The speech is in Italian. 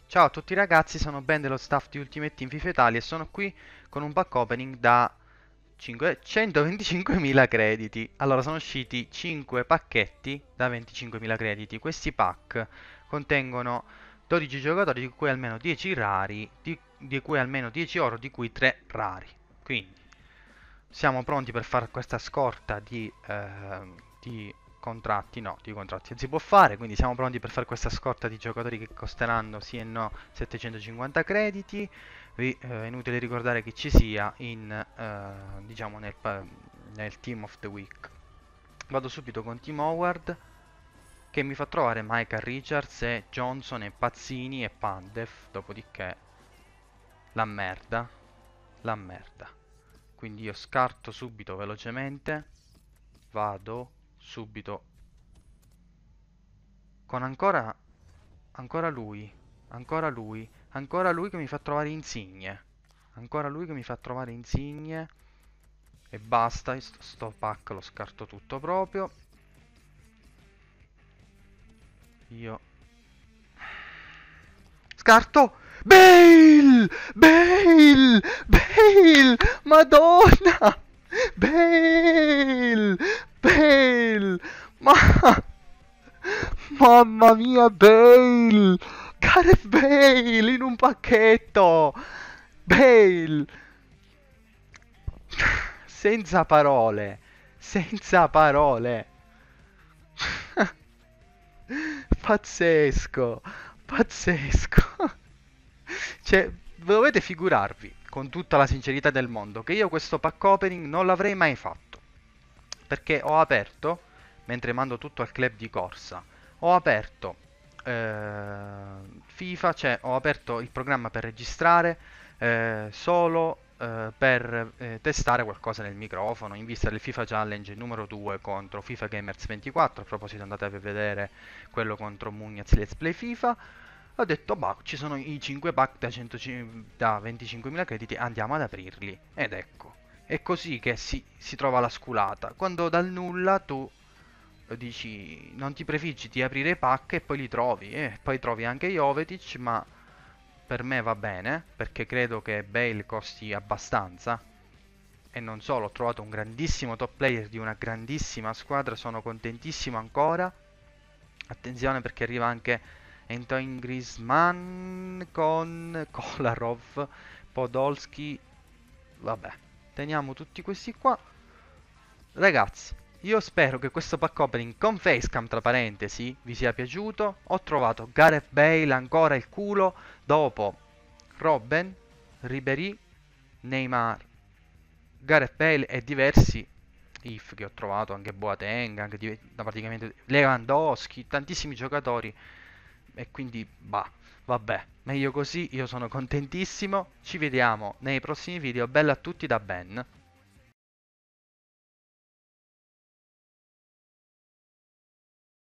Ciao a tutti ragazzi, sono Ben dello staff di Ultimate Team FIFA Italia e sono qui con un pack opening da 125.000 crediti. Allora, sono usciti 5 pacchetti da 25.000 crediti. Questi pack contengono 12 giocatori, di cui almeno 10 rari, di cui almeno 10 oro, di cui 3 rari. Quindi, siamo pronti per fare questa scorta di contratti, no, di contratti non si può fare, quindi siamo pronti per fare questa scorta di giocatori che costeranno sì e no 750 crediti. È inutile ricordare che ci sia diciamo nel Team of the Week. Vado subito con Team Howard, che mi fa trovare Michael Richards e Johnson e Pazzini e Pandev, dopodiché la merda, la merda. Quindi io scarto subito velocemente, vado subito con ancora lui, ancora lui, ancora lui che mi fa trovare Insigne, ancora lui che mi fa trovare Insigne e basta, sto pack lo scarto tutto proprio. Io scarto Bale! Bale! Bale! Madonna! Bale! Bale! Ma Mamma mia, Bale! Gareth Bale in un pacchetto! Bale! Senza parole! Senza parole! Pazzesco! Pazzesco! Cioè, dovete figurarvi, con tutta la sincerità del mondo, che io questo pack opening non l'avrei mai fatto. Perché ho aperto, mentre mando tutto al club di corsa, ho aperto FIFA, cioè ho aperto il programma per registrare solo per testare qualcosa nel microfono in vista del FIFA Challenge numero 2 contro FIFA Gamers 24. A proposito, andate a vedere quello contro Mugnaz Let's Play FIFA. Ho detto, bah, ci sono i 5 pack da 25.000 crediti, andiamo ad aprirli. Ed ecco, è così che si trova la sculata. Quando dal nulla tu dici, non ti prefiggi di aprire i pack e poi li trovi. E poi trovi anche Jovetic, ma per me va bene, perché credo che Bale costi abbastanza. E non solo, ho trovato un grandissimo top player di una grandissima squadra, sono contentissimo ancora. Attenzione perché arriva anche Antoine Griezmann con Kolarov, Podolski. Vabbè, teniamo tutti questi qua. Ragazzi, io spero che questo pack opening con facecam tra parentesi vi sia piaciuto. Ho trovato Gareth Bale ancora il culo dopo Robben, Ribéry, Neymar, Gareth Bale e diversi if che ho trovato, anche Boateng, anche praticamente Lewandowski, tantissimi giocatori. E quindi, bah, vabbè, meglio così, io sono contentissimo. Ci vediamo nei prossimi video. Bella a tutti da Ben.